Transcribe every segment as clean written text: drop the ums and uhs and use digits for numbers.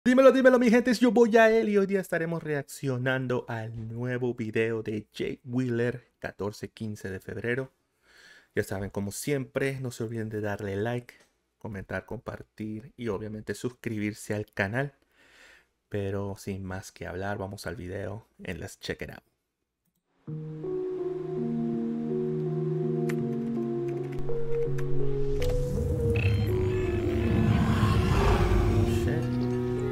Dímelo, dímelo mi gente, yo voy a él y hoy día estaremos reaccionando al nuevo video de Jay Wheeler 14-15 de febrero. Ya saben, como siempre, no se olviden de darle like, comentar, compartir y obviamente suscribirse al canal. Pero sin más que hablar, vamos al video and let's check it out. Shit.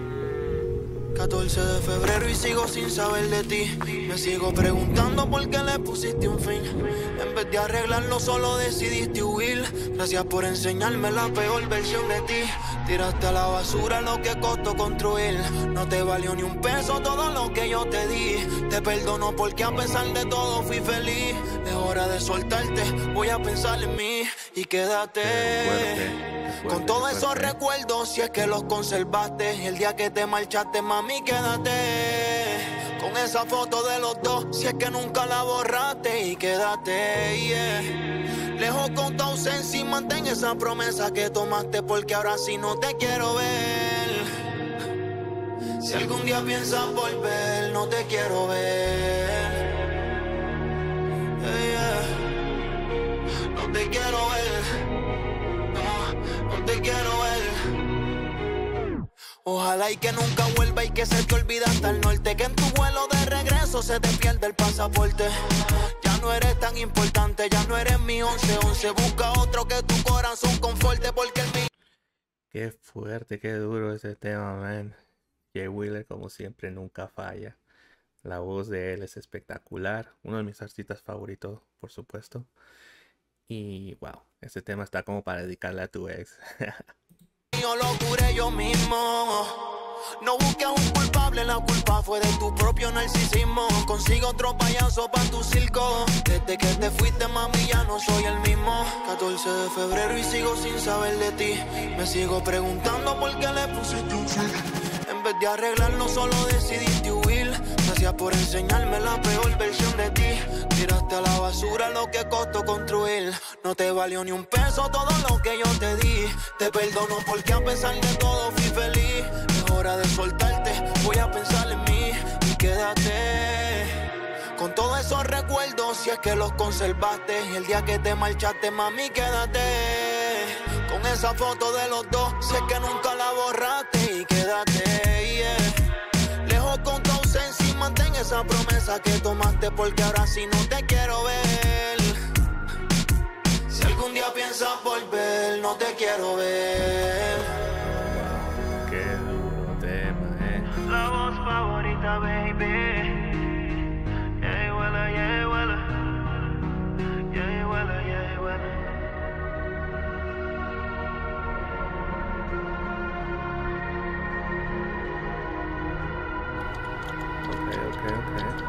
14 de febrero y sigo sin saber de ti. Me sigo preguntando por qué le pusiste un fin. En vez de arreglarlo solo decidiste huir. Gracias por enseñarme la peor versión de ti. Tiraste a la basura lo que costó construir. No te valió ni un peso todo lo que yo te di. Te perdono porque a pesar de todo fui feliz. Es hora de soltarte, voy a pensar en mí. Y quédate con todos esos recuerdos, si es que los conservaste. El día que te marchaste, mami, quédate con esa foto de los dos, si es que nunca la borraste. Y quédate, lejos con tu ausencia y mantén esa promesa que tomaste, porque ahora sí no te quiero ver. Si algún día piensas volver, no te quiero ver. No te quiero ver. No te quiero ver. Ojalá y que nunca vuelva y que se te olvide hasta el norte. Que en tu vuelo de regreso se te pierda el pasaporte. Ya no eres tan importante, ya no eres mi 11-11. Busca otro que tu corazón conforte, porque el mío... Qué fuerte, qué duro ese tema, man. Jay Wheeler, como siempre, nunca falla. La voz de él es espectacular. Uno de mis artistas favoritos, por supuesto. Y wow, ese tema está como para dedicarle a tu ex. Yo lo curé yo mismo. No busques a un culpable, la culpa fue de tu propio narcisismo. Consigo otro payaso pa' tu circo. Desde que te fuiste, mami, ya no soy el mismo. 14 de febrero y sigo sin saber de ti. Me sigo preguntando por qué le pusiste un fin. En vez de arreglarlo solo decidiste huir. Gracias por enseñarme la peor versión de ti. Tiraste a la basura lo que costó construir. No te valió ni un peso todo lo que yo te di. Te perdono porque a pesar de todo fui feliz. Es hora de soltarte, voy a pensar en mí. Y quédate con todos esos recuerdos, si es que los conservaste. Y el día que te marchaste, mami, quédate con esa foto de los dos, si es que nunca la borraste. Y quédate, lejos con tu ausencia y mantén esa promesa que tomaste, porque ahora sí no te quiero ver. Si algún día piensas volver, no te quiero ver. Qué duro tema, La voz favorita, baby. Yeah, huele, yeah, huele. Yeah, huele, yeah, huele. Ok.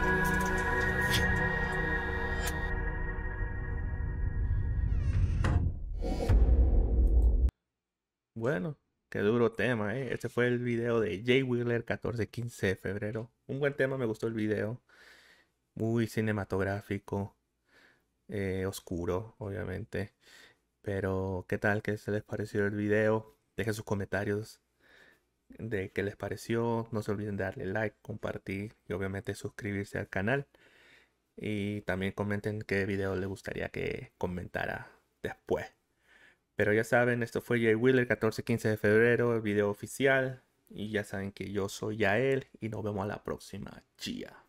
Bueno, qué duro tema, Este fue el video de Jay Wheeler 14-15 de febrero. Un buen tema, me gustó el video. Muy cinematográfico, oscuro, obviamente. Pero, ¿qué tal? ¿Qué se les pareció el video? Dejen sus comentarios de qué les pareció. No se olviden de darle like, compartir y obviamente suscribirse al canal. Y también comenten qué video les gustaría que comentara después. Pero ya saben, esto fue Jay Wheeler 14-15 de febrero, el video oficial. Y ya saben que yo soy Yael y nos vemos a la próxima. Chia.